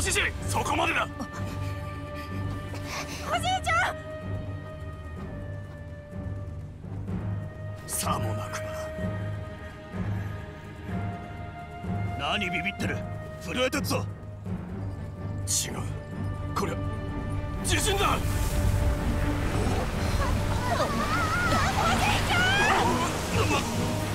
獅子、そこまでだ。 おじいちゃん。 さもなくば。何ビビってる。震えてっぞ。違う、これ地震だ。 おじいちゃん。